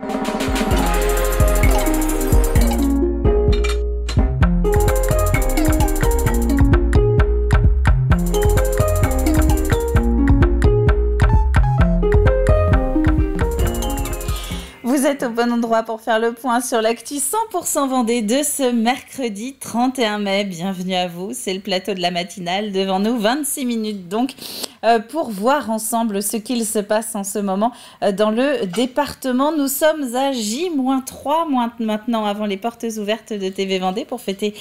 Vous êtes au bon endroit pour faire le point sur l'actu 100% Vendée de ce mercredi 31 mai. Bienvenue à vous, c'est le plateau de la matinale. Devant nous, 26 minutes donc pour voir ensemble ce qu'il se passe en ce moment dans le département. Nous sommes à J-3 maintenant avant les portes ouvertes de TV Vendée pour fêter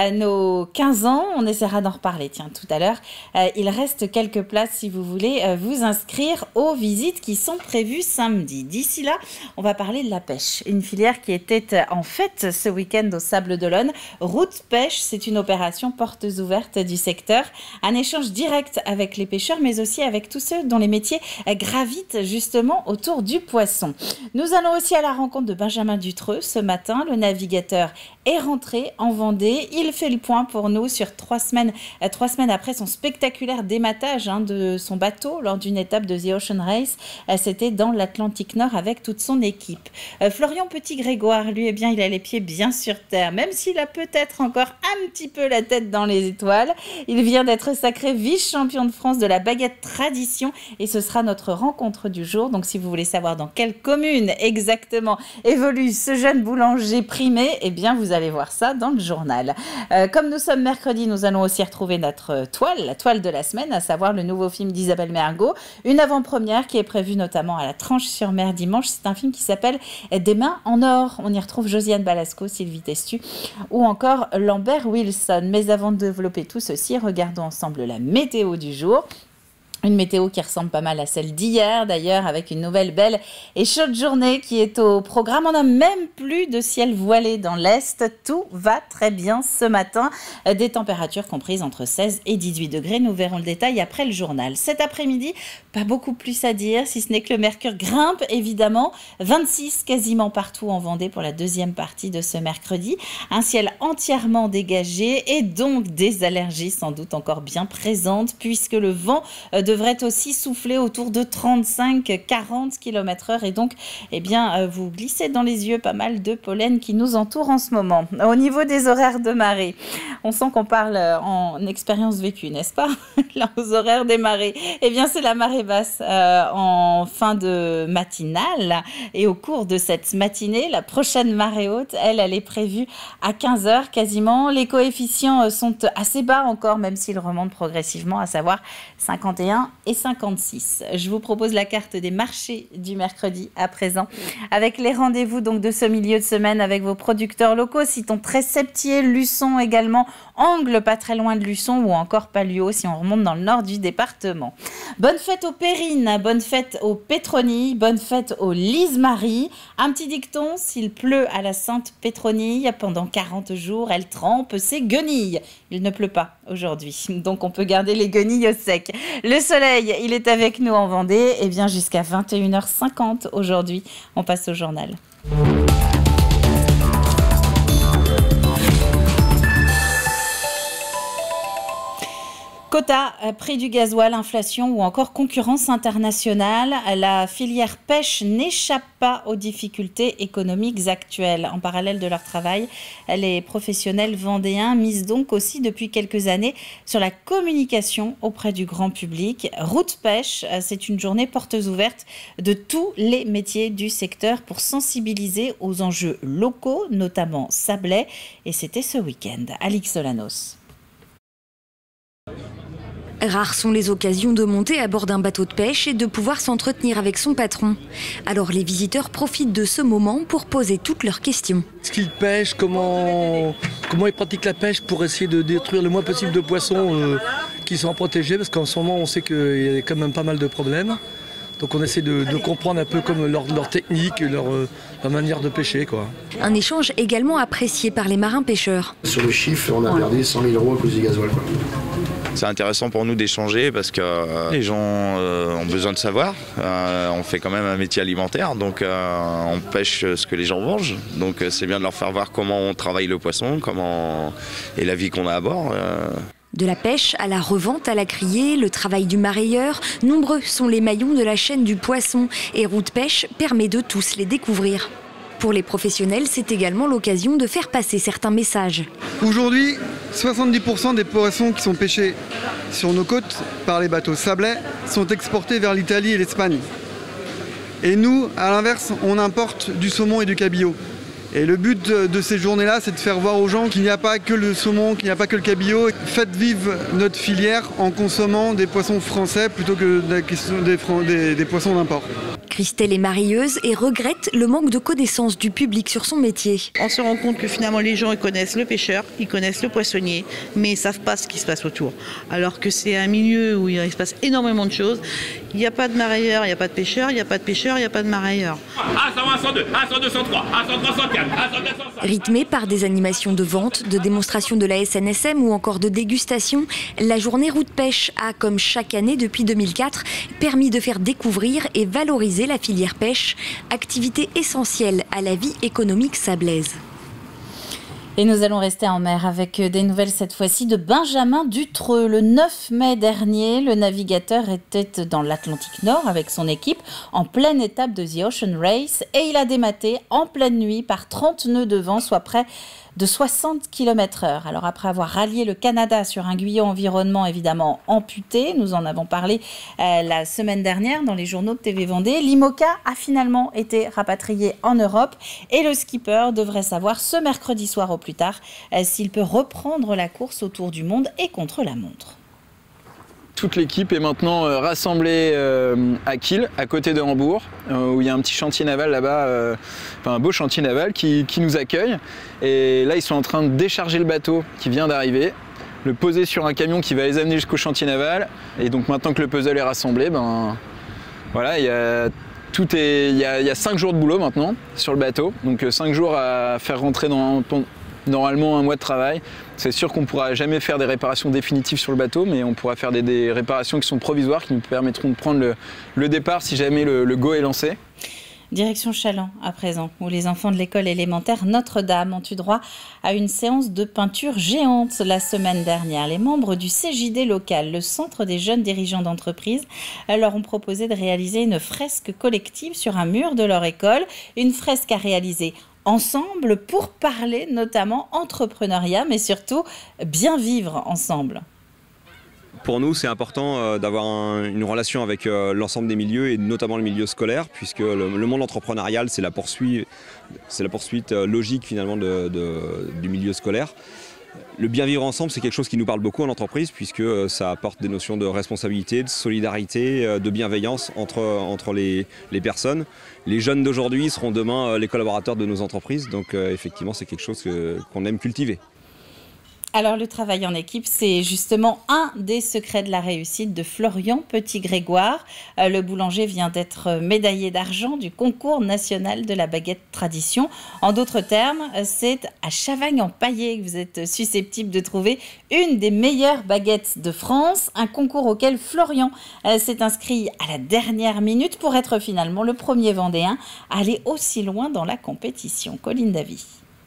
nos 15 ans. On essaiera d'en reparler tout à l'heure. Il reste quelques places si vous voulez vous inscrire aux visites qui sont prévues samedi. D'ici là, on va parler de la pêche, une filière qui était en fête ce week-end au Sable d'Olonne. Route Pêche, c'est une opération portes ouvertes du secteur, un échange direct avec les pêcheurs, mais aussi avec tous ceux dont les métiers gravitent justement autour du poisson. Nous allons aussi à la rencontre de Benjamin Dutreux ce matin. Le navigateur est rentré en Vendée. Il fait le point pour nous sur 3 semaines après son spectaculaire dématage de son bateau lors d'une étape de The Ocean Race. C'était dans l'Atlantique Nord avec toute son équipe. Florian Petit-Grégoire, lui, il a les pieds bien sur terre, même s'il a peut-être encore un petit peu la tête dans les étoiles. Il vient d'être sacré vice-champion de France de la baguette tradition et ce sera notre rencontre du jour. Donc, si vous voulez savoir dans quelle commune exactement évolue ce jeune boulanger primé, vous allez voir ça dans le journal. Comme nous sommes mercredi, nous allons aussi retrouver notre toile, la toile de la semaine, à savoir le nouveau film d'Isabelle Mergo. Une avant-première qui est prévue notamment à la Tranche-sur-Mer dimanche. C'est un film qui s'appelle Des mains en or. On y retrouve Josiane Balasco, Sylvie Testu ou encore Lambert Wilson. Mais avant de développer tout ceci, regardons ensemble la météo du jour. Une météo qui ressemble pas mal à celle d'hier d'ailleurs, avec une nouvelle belle et chaude journée qui est au programme. On n'a même plus de ciel voilé dans l'Est. Tout va très bien ce matin. Des températures comprises entre 16 et 18 degrés. Nous verrons le détail après le journal. Cet après-midi, pas beaucoup plus à dire, si ce n'est que le mercure grimpe évidemment. 26 quasiment partout en Vendée pour la deuxième partie de ce mercredi. Un ciel entièrement dégagé et donc des allergies sans doute encore bien présentes puisque le vent devrait aussi souffler autour de 35-40 km/h et donc vous glissez dans les yeux pas mal de pollen qui nous entoure en ce moment. Au niveau des horaires de marée, on sent qu'on parle en expérience vécue, n'est-ce pas? Là, aux horaires des marées, c'est la marée basse en fin de matinale et au cours de cette matinée, la prochaine marée haute, elle est prévue à 15h quasiment. Les coefficients sont assez bas encore, même s'ils remontent progressivement, à savoir 51 et 56. Je vous propose la carte des marchés du mercredi à présent, avec les rendez-vous donc de ce milieu de semaine avec vos producteurs locaux. Citons Tresseptier, Luçon également, Angles pas très loin de Luçon ou encore Palluau si on remonte dans le nord du département. Bonne fête aux Pérines, bonne fête aux Pétronilles, bonne fête aux Lise-Marie. Un petit dicton, s'il pleut à la Sainte Pétronille, pendant 40 jours, elle trempe ses guenilles. Il ne pleut pas aujourd'hui, donc on peut garder les guenilles au sec. Le soleil, il est avec nous en Vendée, jusqu'à 21h50 aujourd'hui. On passe au journal. Quota, prix du gasoil, inflation ou encore concurrence internationale, la filière pêche n'échappe pas aux difficultés économiques actuelles. En parallèle de leur travail, les professionnels vendéens misent donc aussi depuis quelques années sur la communication auprès du grand public. Route Pêche, c'est une journée portes ouvertes de tous les métiers du secteur pour sensibiliser aux enjeux locaux, notamment sablais. Et c'était ce week-end. Alix Solanos. Rares sont les occasions de monter à bord d'un bateau de pêche et de pouvoir s'entretenir avec son patron. Alors les visiteurs profitent de ce moment pour poser toutes leurs questions. Est-ce qu'ils pêchent, comment ils pratiquent la pêche pour essayer de détruire le moins possible de poissons qui sont protégés, parce qu'en ce moment on sait qu'il y a quand même pas mal de problèmes. Donc on essaie de comprendre un peu comme leur technique, leur manière de pêcher, quoi. Un échange également apprécié par les marins pêcheurs. Sur le chiffre, on a perdu 100 000 € à cause du gasoil, quoi. C'est intéressant pour nous d'échanger parce que les gens ont besoin de savoir. On fait quand même un métier alimentaire, donc on pêche ce que les gens mangent. Donc c'est bien de leur faire voir comment on travaille le poisson, comment et la vie qu'on a à bord. De la pêche à la revente à la criée, le travail du marailleur, nombreux sont les maillons de la chaîne du poisson et Route Pêche permet de tous les découvrir. Pour les professionnels, c'est également l'occasion de faire passer certains messages. Aujourd'hui, 70% des poissons qui sont pêchés sur nos côtes par les bateaux sablais sont exportés vers l'Italie et l'Espagne. Et nous, à l'inverse, on importe du saumon et du cabillaud. Et le but de ces journées-là, c'est de faire voir aux gens qu'il n'y a pas que le saumon, qu'il n'y a pas que le cabillaud. Faites vivre notre filière en consommant des poissons français plutôt que des poissons d'import. Christelle est marieuse et regrette le manque de connaissance du public sur son métier. On se rend compte que finalement les gens ils connaissent le pêcheur, ils connaissent le poissonnier, mais ils ne savent pas ce qui se passe autour. Alors que c'est un milieu où il se passe énormément de choses. Il n'y a pas de marailleur, il n'y a pas de pêcheur, il n'y a pas de pêcheur, il n'y a pas de marailleur. A101, 102, A102, 103, A103, 104, A102, 105. Rythmée par des animations de vente, de démonstrations de la SNSM ou encore de dégustation, la journée Route Pêche a, comme chaque année depuis 2004, permis de faire découvrir et valoriser la filière pêche, activité essentielle à la vie économique sablaise. Et nous allons rester en mer avec des nouvelles cette fois-ci de Benjamin Dutreux. Le 9 mai dernier, le navigateur était dans l'Atlantique Nord avec son équipe en pleine étape de The Ocean Race et il a dématé en pleine nuit par 30 nœuds de vent, soit près de 60 km/h. Alors après avoir rallié le Canada sur un guyot environnement évidemment amputé, nous en avons parlé la semaine dernière dans les journaux de TV Vendée, l'IMOCA a finalement été rapatrié en Europe et le skipper devrait savoir ce mercredi soir au plus tard s'il peut reprendre la course autour du monde et contre la montre. Toute l'équipe est maintenant rassemblée à Kiel, à côté de Hambourg, où il y a un petit chantier naval là-bas, un beau chantier naval qui nous accueille. Et là, ils sont en train de décharger le bateau qui vient d'arriver, le poser sur un camion qui va les amener jusqu'au chantier naval. Et donc maintenant que le puzzle est rassemblé, voilà, il y a 5 jours de boulot maintenant sur le bateau. Donc 5 jours à faire rentrer dans normalement un mois de travail. C'est sûr qu'on ne pourra jamais faire des réparations définitives sur le bateau, mais on pourra faire des réparations qui sont provisoires, qui nous permettront de prendre le départ si jamais le go est lancé. Direction Chaland à présent, où les enfants de l'école élémentaire Notre-Dame ont eu droit à une séance de peinture géante la semaine dernière. Les membres du CJD local, le Centre des jeunes dirigeants d'entreprise, leur ont proposé de réaliser une fresque collective sur un mur de leur école. Une fresque à réaliser ensemble pour parler notamment entrepreneuriat, mais surtout bien vivre ensemble. Pour nous, c'est important d'avoir une relation avec l'ensemble des milieux et notamment le milieu scolaire, puisque le monde entrepreneurial, c'est la poursuite logique finalement du milieu scolaire. Le bien vivre ensemble, c'est quelque chose qui nous parle beaucoup en entreprise, puisque ça apporte des notions de responsabilité, de solidarité, de bienveillance entre les personnes. Les jeunes d'aujourd'hui seront demain les collaborateurs de nos entreprises, donc effectivement, c'est quelque chose qu'on aime cultiver. Alors le travail en équipe, c'est justement un des secrets de la réussite de Florian Petit-Grégoire. Le boulanger vient d'être médaillé d'argent du concours national de la baguette tradition. En d'autres termes, c'est à Chavagne-en-Paillé que vous êtes susceptible de trouver une des meilleures baguettes de France. Un concours auquel Florian s'est inscrit à la dernière minute pour être finalement le premier Vendéen à aller aussi loin dans la compétition. Colline Davy.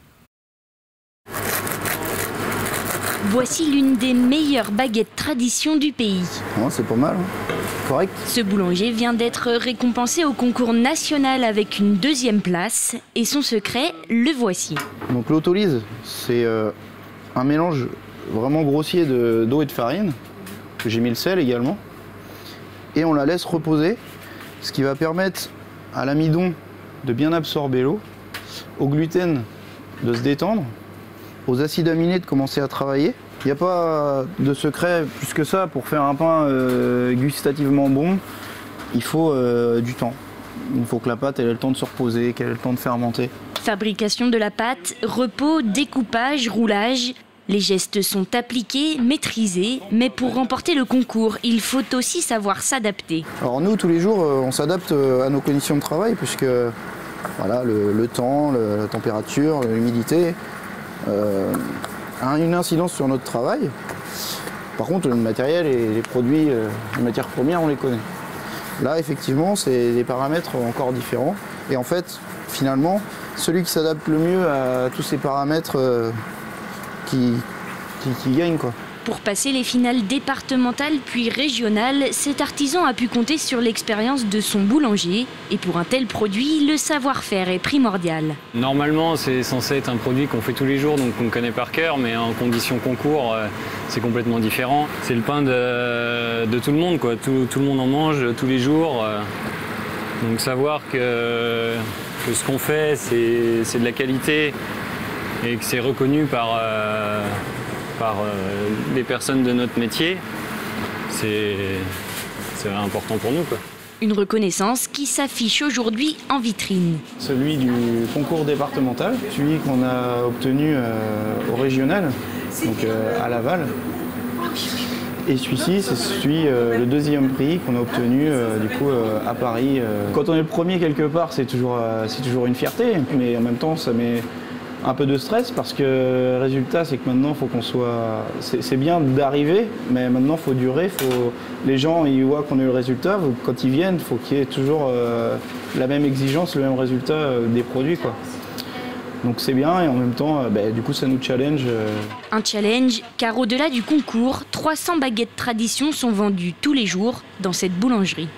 Voici l'une des meilleures baguettes tradition du pays. Ouais, c'est pas mal, hein. Correct. Ce boulanger vient d'être récompensé au concours national avec une 2e place et son secret, le voici. Donc l'autolyse, c'est un mélange vraiment grossier d'eau et de farine. J'ai mis le sel également. Et on la laisse reposer, ce qui va permettre à l'amidon de bien absorber l'eau, au gluten de se détendre, aux acides aminés de commencer à travailler. Il n'y a pas de secret plus que ça pour faire un pain gustativement bon. Il faut du temps. Il faut que la pâte ait le temps de se reposer, qu'elle ait le temps de fermenter. Fabrication de la pâte, repos, découpage, roulage. Les gestes sont appliqués, maîtrisés, mais pour remporter le concours, il faut aussi savoir s'adapter. Alors nous, tous les jours, on s'adapte à nos conditions de travail, puisque voilà, le temps, la température, l'humidité a une incidence sur notre travail. Par contre, le matériel et les produits, les matières premières, on les connaît. Là, effectivement, c'est des paramètres encore différents. Et en fait, finalement, celui qui s'adapte le mieux à tous ces paramètres qui gagne, quoi. Pour passer les finales départementales puis régionales, cet artisan a pu compter sur l'expérience de son boulanger. Et pour un tel produit, le savoir-faire est primordial. Normalement, c'est censé être un produit qu'on fait tous les jours, donc qu'on connaît par cœur, mais en conditions concours, c'est complètement différent. C'est le pain de tout le monde, quoi. Tout le monde en mange tous les jours. Donc savoir que ce qu'on fait, c'est de la qualité et que c'est reconnu par les personnes de notre métier, c'est important pour nous, quoi. Une reconnaissance qui s'affiche aujourd'hui en vitrine. Celui du concours départemental, celui qu'on a obtenu au régional, donc à Laval. Et celui-ci, c'est le deuxième prix qu'on a obtenu du coup à Paris. Quand on est le premier quelque part, c'est toujours une fierté, mais en même temps, ça met un peu de stress parce que le résultat, c'est que maintenant, il faut qu'on soit... C'est bien d'arriver, mais maintenant, il faut durer. Les gens, ils voient qu'on a eu le résultat. Quand ils viennent, il faut qu'il y ait toujours la même exigence, le même résultat des produits, quoi. Donc c'est bien et en même temps, du coup, ça nous challenge. Un challenge, car au-delà du concours, 300 baguettes tradition sont vendues tous les jours dans cette boulangerie.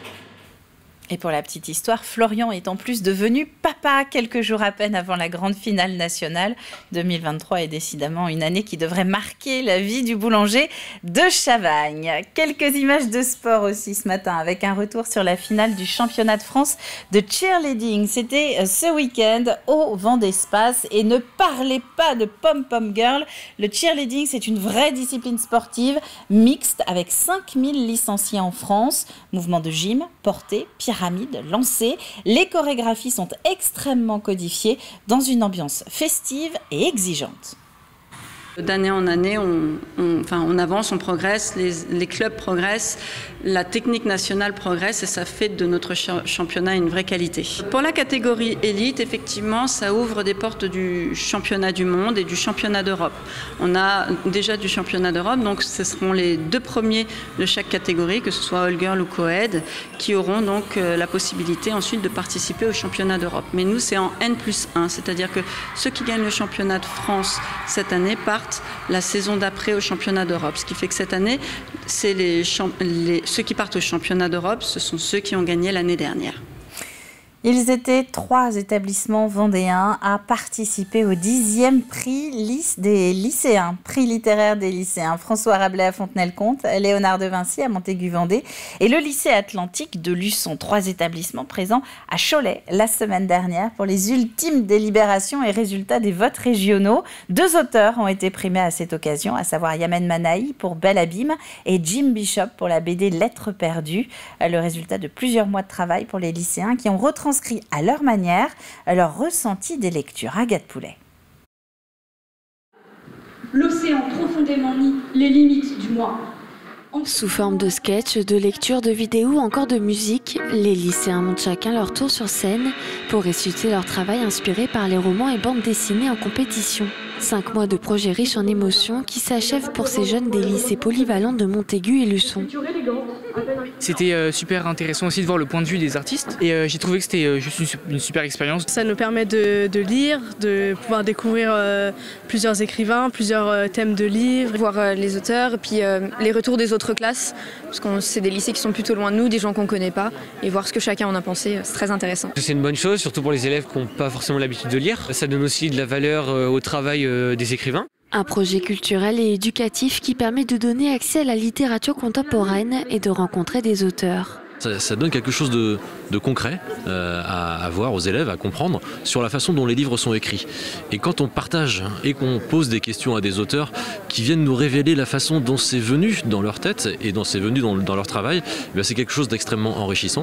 Et pour la petite histoire, Florian est en plus devenu papa quelques jours à peine avant la grande finale nationale. 2023 est décidément une année qui devrait marquer la vie du boulanger de Chavagne. Quelques images de sport aussi ce matin avec un retour sur la finale du championnat de France de cheerleading. C'était ce week-end au Vendespace et ne parlez pas de pom-pom girl. Le cheerleading, c'est une vraie discipline sportive mixte avec 5000 licenciés en France. Mouvement de gym, portée, pyramide, lancée. Les chorégraphies sont extrêmement codifiées dans une ambiance festive et exigeante. D'année en année, on avance, on progresse, les clubs progressent, la technique nationale progresse et ça fait de notre championnat une vraie qualité. Pour la catégorie élite, effectivement, ça ouvre des portes du championnat du monde et du championnat d'Europe. On a déjà du championnat d'Europe, donc ce seront les 2 premiers de chaque catégorie, que ce soit All Girl ou Co-Ed, qui auront donc la possibilité ensuite de participer au championnat d'Europe. Mais nous, c'est en N+1, c'est-à-dire que ceux qui gagnent le championnat de France cette année partent la saison d'après au championnat d'Europe. Ce qui fait que cette année, c'est ceux qui partent au championnat d'Europe, ce sont ceux qui ont gagné l'année dernière. Ils étaient 3 établissements vendéens à participer au 10e prix des lycéens, prix littéraire des lycéens. François Rabelais à Fontenay-le-Comte, Léonard de Vinci à Montaigu-Vendée et le lycée Atlantique de Luçon. 3 établissements présents à Cholet la semaine dernière pour les ultimes délibérations et résultats des votes régionaux. 2 auteurs ont été primés à cette occasion, à savoir Yamen Manaï pour Bel Abîme et Jim Bishop pour la BD Lettres perdues. Le résultat de plusieurs mois de travail pour les lycéens qui ont retranscrit à leur manière leur ressenti des lectures. Agathe Poulet. L'océan profondément nie les limites du moi. Sous forme de sketch, de lecture, de vidéos ou encore de musique, les lycéens montent chacun leur tour sur scène pour réciter leur travail inspiré par les romans et bandes dessinées en compétition. 5 mois de projets riches en émotions qui s'achèvent pour ces jeunes des lycées polyvalents de Montaigu et Luçon. C'était super intéressant aussi de voir le point de vue des artistes et j'ai trouvé que c'était juste une super expérience. Ça nous permet de lire, de pouvoir découvrir plusieurs écrivains, plusieurs thèmes de livres, voir les auteurs et puis les retours des autres classes, parce que c'est des lycées qui sont plutôt loin de nous, des gens qu'on ne connaît pas, et voir ce que chacun en a pensé, c'est très intéressant. C'est une bonne chose, surtout pour les élèves qui n'ont pas forcément l'habitude de lire. Ça donne aussi de la valeur au travail des écrivains. Un projet culturel et éducatif qui permet de donner accès à la littérature contemporaine et de rencontrer des auteurs. Ça donne quelque chose de concret à voir aux élèves, à comprendre sur la façon dont les livres sont écrits. Et quand on partage et qu'on pose des questions à des auteurs qui viennent nous révéler la façon dont c'est venu dans leur tête et dont c'est venu dans leur travail, c'est quelque chose d'extrêmement enrichissant.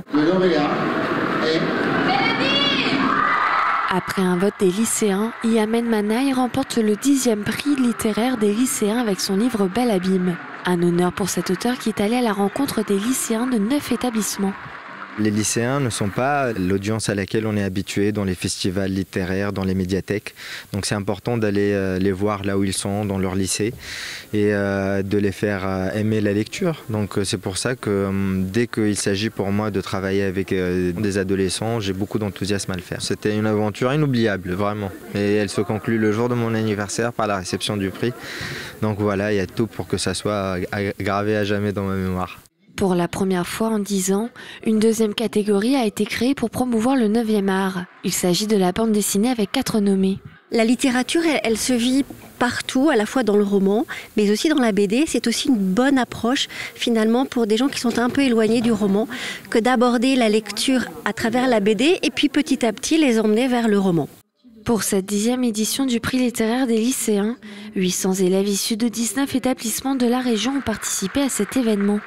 Après un vote des lycéens, Yamen Manaï remporte le 10e prix littéraire des lycéens avec son livre Bel Abîme. Un honneur pour cet auteur qui est allé à la rencontre des lycéens de 9 établissements. Les lycéens ne sont pas l'audience à laquelle on est habitué dans les festivals littéraires, dans les médiathèques. Donc c'est important d'aller les voir là où ils sont, dans leur lycée, et de les faire aimer la lecture. Donc c'est pour ça que dès qu'il s'agit pour moi de travailler avec des adolescents, j'ai beaucoup d'enthousiasme à le faire. C'était une aventure inoubliable, vraiment. Et elle se conclut le jour de mon anniversaire par la réception du prix. Donc voilà, il y a tout pour que ça soit gravé à jamais dans ma mémoire. Pour la première fois en 10 ans, une deuxième catégorie a été créée pour promouvoir le 9e art. Il s'agit de la bande dessinée avec 4 nommés. La littérature, elle se vit partout, à la fois dans le roman, mais aussi dans la BD. C'est aussi une bonne approche, finalement, pour des gens qui sont un peu éloignés du roman, que d'aborder la lecture à travers la BD et puis petit à petit les emmener vers le roman. Pour cette 10e édition du prix littéraire des lycéens, 800 élèves issus de 19 établissements de la région ont participé à cet événement.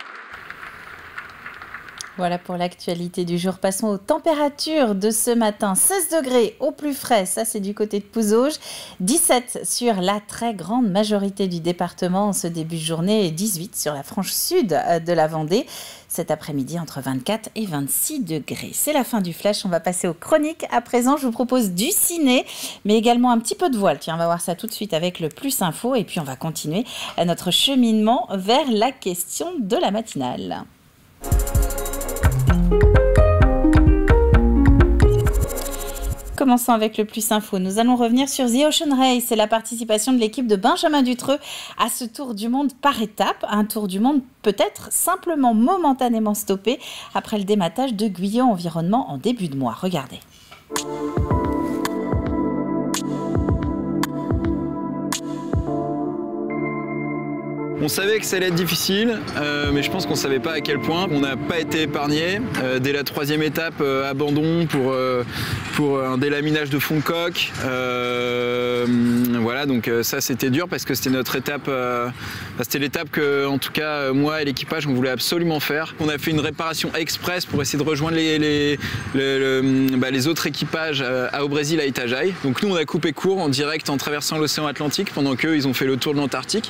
Voilà pour l'actualité du jour. Passons aux températures de ce matin. 16 degrés au plus frais, ça c'est du côté de Pouzauges. 17 sur la très grande majorité du département en ce début de journée et 18 sur la frange sud de la Vendée. Cet après-midi, entre 24 et 26 degrés. C'est la fin du flash, on va passer aux chroniques. À présent, je vous propose du ciné, mais également un petit peu de voile. Tiens, on va voir ça tout de suite avec le Plus Info. Et puis, on va continuer notre cheminement vers la question de la matinale. Commençons avec le Plus Info. Nous allons revenir sur The Ocean Race et la participation de l'équipe de Benjamin Dutreux à ce tour du monde par étapes. Un tour du monde peut-être simplement momentanément stoppé après le dématage de Guyot Environnement en début de mois. Regardez. On savait que ça allait être difficile, mais je pense qu'on ne savait pas à quel point. On n'a pas été épargné. Dès la 3e étape, abandon pour un délaminage de fond de coque. Voilà, donc ça c'était dur parce que c'était notre étape, c'était l'étape que, en tout cas, moi et l'équipage, on voulait absolument faire. On a fait une réparation express pour essayer de rejoindre les autres équipages au Brésil, à Itajaí. Donc nous, on a coupé court en direct en traversant l'océan Atlantique pendant qu'eux, ils ont fait le tour de l'Antarctique.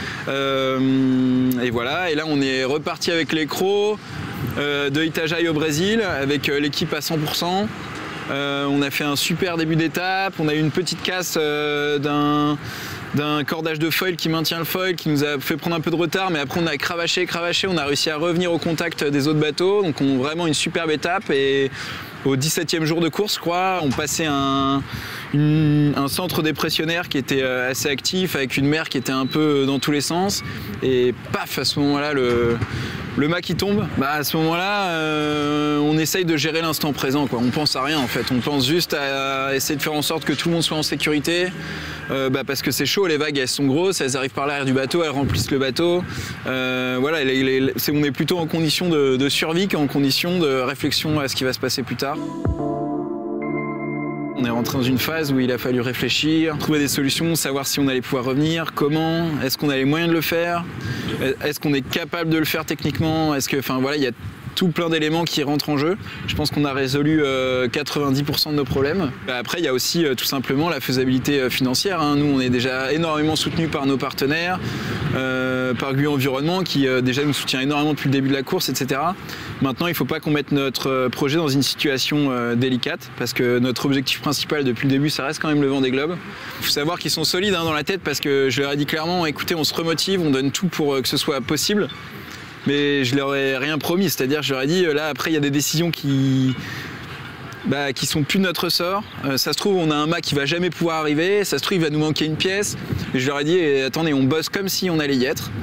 Et voilà, et là on est reparti avec les crocs de Itajaí au Brésil avec l'équipe à 100%. On a fait un super début d'étape, on a eu une petite casse d'un cordage de foil qui maintient le foil, qui nous a fait prendre un peu de retard, mais après on a cravaché, on a réussi à revenir au contact des autres bateaux, donc on a vraiment une superbe étape. Et au 17e jour de course, je crois, on passait un centre dépressionnaire qui était assez actif, avec une mer qui était un peu dans tous les sens, et paf, à ce moment-là, le mât qui tombe. À ce moment-là, on essaye de gérer l'instant présent, quoi. On pense à rien en fait, on pense juste à essayer de faire en sorte que tout le monde soit en sécurité, parce que c'est chaud, les vagues elles sont grosses, elles arrivent par l'arrière du bateau, elles remplissent le bateau. Voilà, on est plutôt en condition de survie qu'en condition de réflexion à ce qui va se passer plus tard. On est rentré dans une phase où il a fallu réfléchir, trouver des solutions, savoir si on allait pouvoir revenir, comment, est-ce qu'on a les moyens de le faire, est-ce qu'on est capable de le faire techniquement, voilà, il y a tout plein d'éléments qui rentrent en jeu. Je pense qu'on a résolu 90% de nos problèmes. Après, il y a aussi tout simplement la faisabilité financière. Nous, on est déjà énormément soutenus par nos partenaires, par Guyot Environnement, qui déjà nous soutient énormément depuis le début de la course, etc. Maintenant, il ne faut pas qu'on mette notre projet dans une situation délicate, parce que notre objectif principal depuis le début, ça reste quand même le Vendée Globe. Il faut savoir qu'ils sont solides dans la tête, parce que je leur ai dit clairement, écoutez, on se remotive, on donne tout pour que ce soit possible. Mais je leur ai rien promis, c'est-à-dire je leur ai dit, là après il y a des décisions qui sont plus de notre ressort. Ça se trouve on a un mât qui va jamais pouvoir arriver, ça se trouve il va nous manquer une pièce. Et je leur ai dit, attendez, on bosse comme si on allait y être.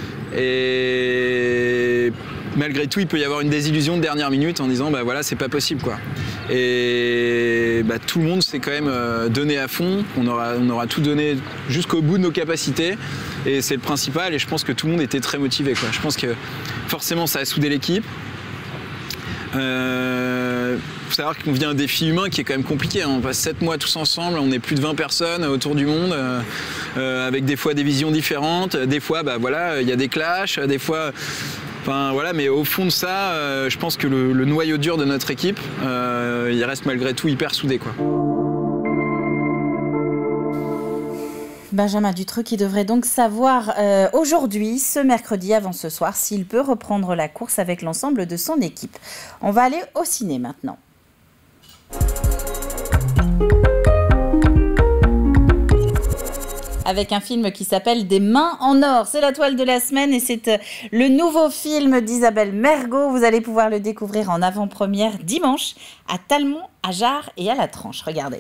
Et malgré tout il peut y avoir une désillusion de dernière minute en disant voilà, c'est pas possible quoi. Et tout le monde s'est quand même donné à fond, on aura tout donné jusqu'au bout de nos capacités. Et c'est le principal, et je pense que tout le monde était très motivé, quoi. Je pense que forcément ça a soudé l'équipe. Faut savoir qu'on vit un défi humain qui est quand même compliqué. On passe 7 mois tous ensemble, on est plus de 20 personnes autour du monde, avec des fois des visions différentes, des fois voilà, il y a des clashs, des fois. Enfin, voilà, mais au fond de ça, je pense que le noyau dur de notre équipe, il reste malgré tout hyper soudé, quoi. Benjamin Dutreux qui devrait donc savoir aujourd'hui, ce mercredi, avant ce soir, s'il peut reprendre la course avec l'ensemble de son équipe. On va aller au ciné maintenant. Avec un film qui s'appelle Des mains en or. C'est la toile de la semaine et c'est le nouveau film d'Isabelle Mergo. Vous allez pouvoir le découvrir en avant-première dimanche à Talmont, à Jars et à La Tranche. Regardez.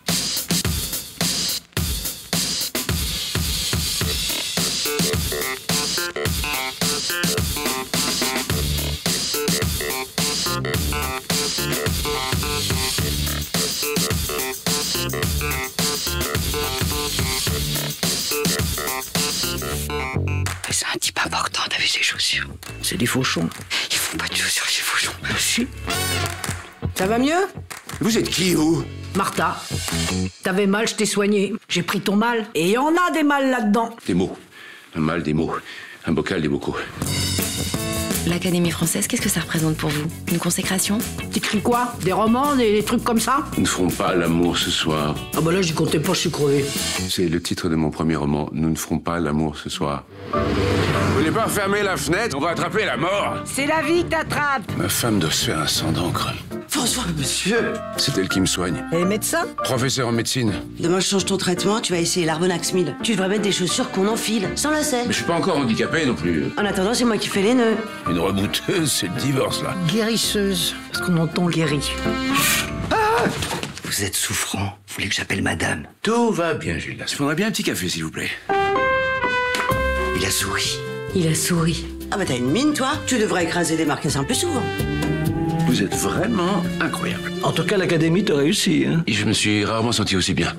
C'est un type important, t'as vu ses chaussures? C'est des fauchons. Ils font pas de chaussures, ces fauchons. Si. Ça va mieux? Vous êtes qui, vous? Martha. T'avais mal, je t'ai soigné. J'ai pris ton mal. Et il y en a des mal là-dedans. Des mots. Un mal, des mots. Un bocal, des bocaux. L'Académie française, qu'est-ce que ça représente pour vous? Une consécration? T'écris quoi? Des romans, des trucs comme ça? Nous ne ferons pas l'amour ce soir. Ah bah là, j'y comptais pas, je suis crevé. C'est le titre de mon premier roman. Nous ne ferons pas l'amour ce soir. Vous voulez pas fermer la fenêtre? On va attraper la mort. C'est la vie qui t'attrape. Ma femme doit se faire un sang d'encre. François, monsieur. C'est elle qui me soigne. Et médecin? Professeur en médecine. Demain, je change ton traitement, tu vas essayer l'Arbonax 1000. Tu devrais mettre des chaussures qu'on enfile, sans lacets. Mais je suis pas encore handicapé non plus. En attendant, c'est moi qui fais les nœuds. Une rebouteuse, c'est le divorce, là. Guérisseuse, parce qu'on entend guéri. Vous êtes souffrant. Vous voulez que j'appelle madame? Tout va bien, Gildas. Il faudrait bien un petit café, s'il vous plaît. Il a souri. Il a souri. Ah bah t'as une mine, toi. Tu devrais écraser des marcassins plus souvent. Vous êtes vraiment incroyable. En tout cas, l'Académie t'a réussi, hein. Et je me suis rarement senti aussi bien.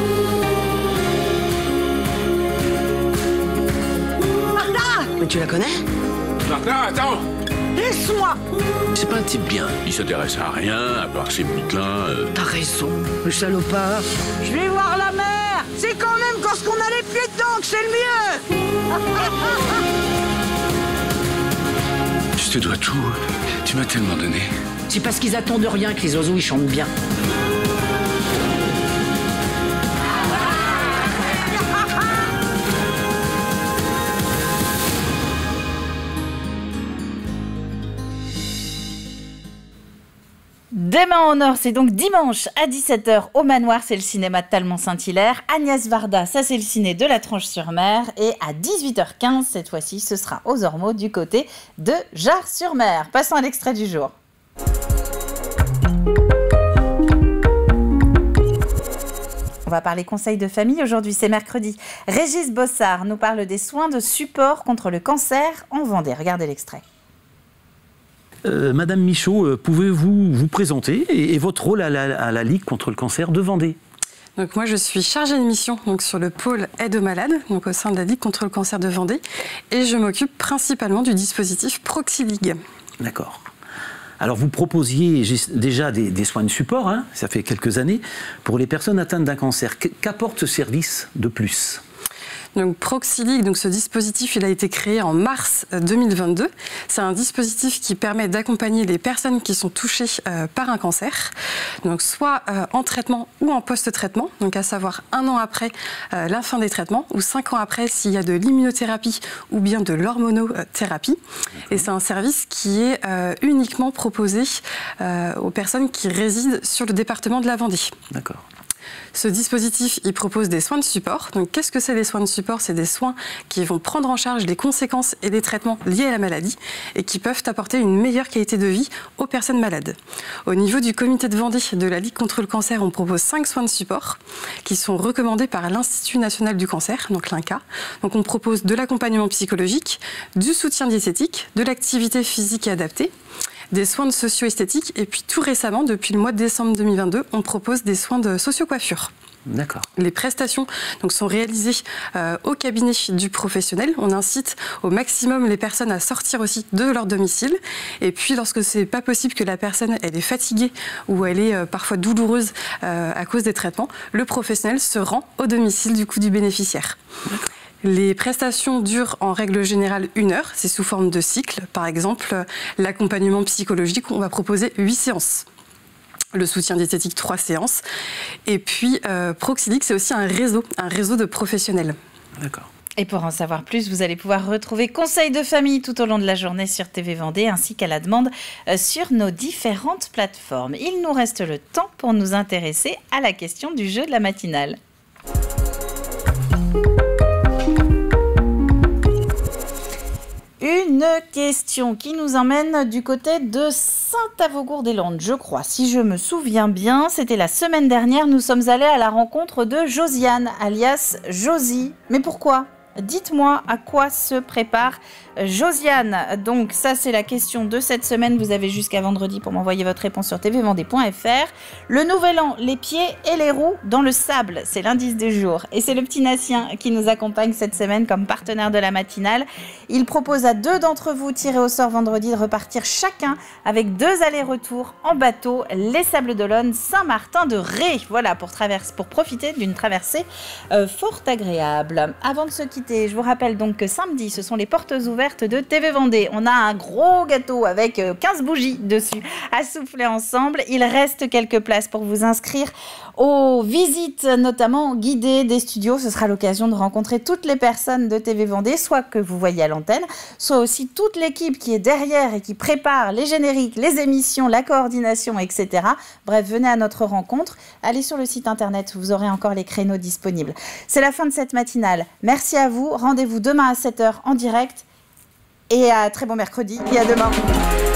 Martha! Mais tu la connais? Martin, attends! Laisse-moi! C'est pas un type bien. Il s'intéresse à rien, à part ses bouquins. T'as raison, le salopard. Je vais voir la mer! C'est quand même quand on a les pieds dedans que c'est le mieux! Je te dois tout. Tu m'as tellement donné. C'est parce qu'ils attendent rien que les oiseaux ils chantent bien. Des mains en or, c'est donc dimanche à 17h au Manoir, c'est le cinéma de Talmont-Saint-Hilaire. Agnès Varda, ça c'est le ciné de La Tranche-sur-Mer. Et à 18h15, cette fois-ci, ce sera aux Ormeaux du côté de Jars-sur-Mer. Passons à l'extrait du jour. On va parler conseil de famille. Aujourd'hui, c'est mercredi. Régis Bossard nous parle des soins de support contre le cancer en Vendée. Regardez l'extrait. Madame Michaud, pouvez-vous vous présenter et votre rôle à la Ligue contre le cancer de Vendée? Donc moi je suis chargée de mission donc sur le pôle aide aux malades, donc au sein de la Ligue contre le cancer de Vendée, et je m'occupe principalement du dispositif ProxyLigue. D'accord. Alors vous proposiez déjà des soins de support, hein, ça fait quelques années, pour les personnes atteintes d'un cancer. Qu'apporte ce service de plus ? Donc ProxyLigue, donc ce dispositif, il a été créé en mars 2022. C'est un dispositif qui permet d'accompagner les personnes qui sont touchées par un cancer, donc soit en traitement ou en post-traitement, donc à savoir 1 an après la fin des traitements ou 5 ans après s'il y a de l'immunothérapie ou bien de l'hormonothérapie. Et c'est un service qui est uniquement proposé aux personnes qui résident sur le département de la Vendée. D'accord. Ce dispositif, il propose des soins de support. Donc, qu'est-ce que c'est les soins de support? C'est des soins qui vont prendre en charge les conséquences et les traitements liés à la maladie et qui peuvent apporter une meilleure qualité de vie aux personnes malades. Au niveau du comité de Vendée de la Ligue contre le cancer, on propose 5 soins de support qui sont recommandés par l'Institut national du cancer, donc l'INCa. Donc, on propose de l'accompagnement psychologique, du soutien diététique, de l'activité physique et adaptée, des soins de socio-esthétique et puis tout récemment, depuis le mois de décembre 2022, on propose des soins de socio-coiffure. D'accord. Les prestations donc, sont réalisées au cabinet du professionnel. On incite au maximum les personnes à sortir aussi de leur domicile. Et puis, lorsque ce n'est pas possible que la personne elle est fatiguée ou elle est parfois douloureuse à cause des traitements, le professionnel se rend au domicile du bénéficiaire. D'accord. Les prestations durent en règle générale 1 heure, c'est sous forme de cycle. Par exemple, l'accompagnement psychologique, on va proposer 8 séances. le soutien diététique 3 séances. Et puis Proxilic, c'est aussi un réseau de professionnels. D'accord. Et pour en savoir plus, vous allez pouvoir retrouver Conseils de famille tout au long de la journée sur TV Vendée ainsi qu'à la demande sur nos différentes plateformes. Il nous reste le temps pour nous intéresser à la question du jeu de la matinale. Une question qui nous emmène du côté de Saint-Avogour-des-Landes, je crois. Si je me souviens bien, c'était la semaine dernière, nous sommes allés à la rencontre de Josiane, alias Josie. Mais pourquoi ? Dites-moi à quoi se prépare Josiane. Donc ça, c'est la question de cette semaine. Vous avez jusqu'à vendredi pour m'envoyer votre réponse sur tvvendée.fr. Le nouvel an, les pieds et les roues dans le sable, c'est l'indice du jour. Et c'est le petit Nassien qui nous accompagne cette semaine comme partenaire de la matinale. Il propose à 2 d'entre vous, tirés au sort vendredi, de repartir chacun avec 2 allers-retours en bateau, les Sables d'Olonne, Saint-Martin-de-Ré. Voilà, pour profiter d'une traversée fort agréable. Avant de se quitter, je vous rappelle donc que samedi, ce sont les portes ouvertes de TV Vendée. On a un gros gâteau avec 15 bougies dessus à souffler ensemble. Il reste quelques places pour vous inscrire aux visites, notamment guidées des studios. Ce sera l'occasion de rencontrer toutes les personnes de TV Vendée, soit que vous voyez à l'antenne, soit aussi toute l'équipe qui est derrière et qui prépare les génériques, les émissions, la coordination, etc. Bref, venez à notre rencontre. Allez sur le site internet, vous aurez encore les créneaux disponibles. C'est la fin de cette matinale. Merci à vous. Rendez-vous demain à 7h en direct. Et à très bon mercredi et à demain.